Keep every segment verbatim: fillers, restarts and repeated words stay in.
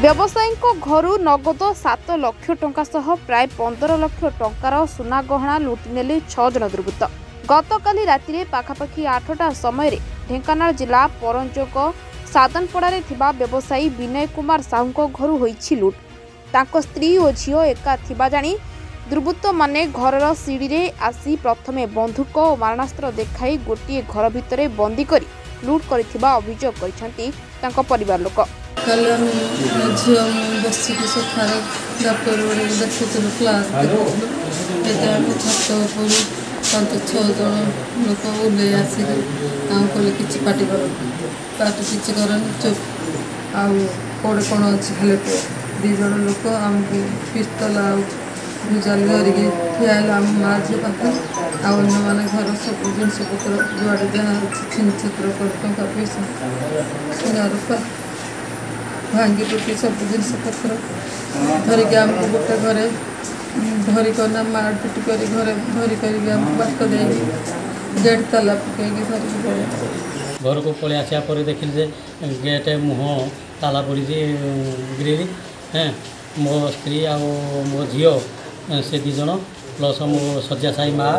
व्यवसायी घर नगद सात लाख टंका सह प्राय पंदर लाख टंकार सुना गहना लुटिनेले छह जन दुर्बृत्त। गतकाली राति पाखापाखि आठटा समय ढेंकानाल जिला परंजोग सादनपड़ारे थिबा व्यवसायी विनय कुमार साहू घर होईछि लुट। तांको स्त्री और झियो एका थिबा जानी दुर्बृत्त माने घरर सीढ़ी रे आसी प्रथमे बंधुक और मारणास्त्र देखाई गोटे घर भितर बंदी करी लुट करथिबा अभियोग करिसेंती तांको परिवार लोक। कल झील बसिक सखार डाक्टर देखुलु क्लास देखुलु छत उपर पांच छः जन लोक ओल्ले आसिक कहले कि पार्टी कर पार्टी किसी कर चुप आउ कौड़े कौन अच्छी खाले दी जन लोक आमको पिस्तल आजाली धरिकी ठिया आम माँ झी पाखे आने घर सब जिनस पत्र जुआड़े जहाँ छिन छित्र कर टंका पैसा सुना रूपा भांगी टुटी सब जिनस पत्र धरिकी आमको गोटे घरे धरिकना मार पिट कर घरे धरिक बाट दे गेट ताला पकईकी धरिक घर को पलि आसा पर देखिल जे गेट मुह ताला पड़ी ग्रिल हाँ मो स्त्री आ मो झील से दिज प्लस मो शଯ୍ୟା साई माँ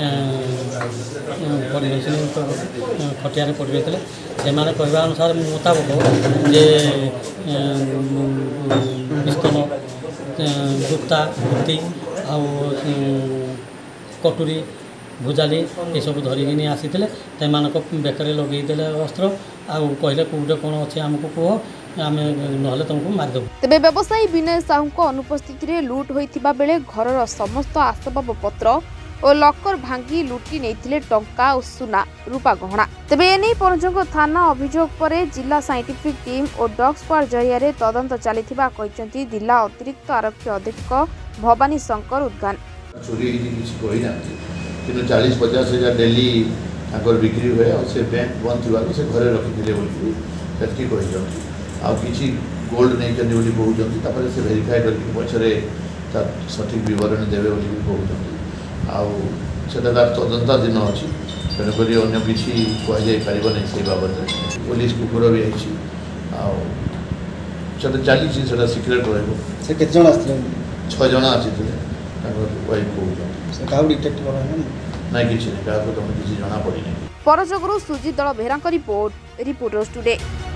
खटिया पड़ रही से कहवा अनुसार मुताबक जे पिस्तल गुप्ता गुप्ती आ कटुरी भुजाली ये सब धरिकी आसी बेकर लगे अस्त्र आउ कहले कौटे कौन अच्छे आमको कह आम ना तुमको मारिदेव। तेबे व्यवसायी विनय साहू अनुपस्थित रे लुट होइथिबा बेले घरर समस्त आसबाब पत्र और लकर भांगी लुटी नेइथिले टंका और सुना रूपा गहना। तेबे एने परंजोग थाना अभियोग परे जिला साइंटिफिक टीम और डॉग स्क्वाड जरिया तदंत चलिथिबा कहिसेंती जिला अतिरिक्त आरक्षी अधीक्षक भवानी शंकर उद्गान। चोरी कि चालीस पचास हजार डेली बिक्री हुए और से बैंक बंद थी से घरे रखी कही आ कि गोल्ड नहीं कहते से भेरीफाए करके पछरे सठिक बरण देवे कहते तार तदंताधीन अच्छी तेणुक अगर किसी कहुपर नहीं से बाबद पुलिस कुकुर भी आई चली सिक्रेट रही छज आसी वाइफ कहते ना कि तुम किसी जना पड़ी। परजोगरु सुजीत दल बेहरा रिपोर्ट रिपोर्टर्स टुडे।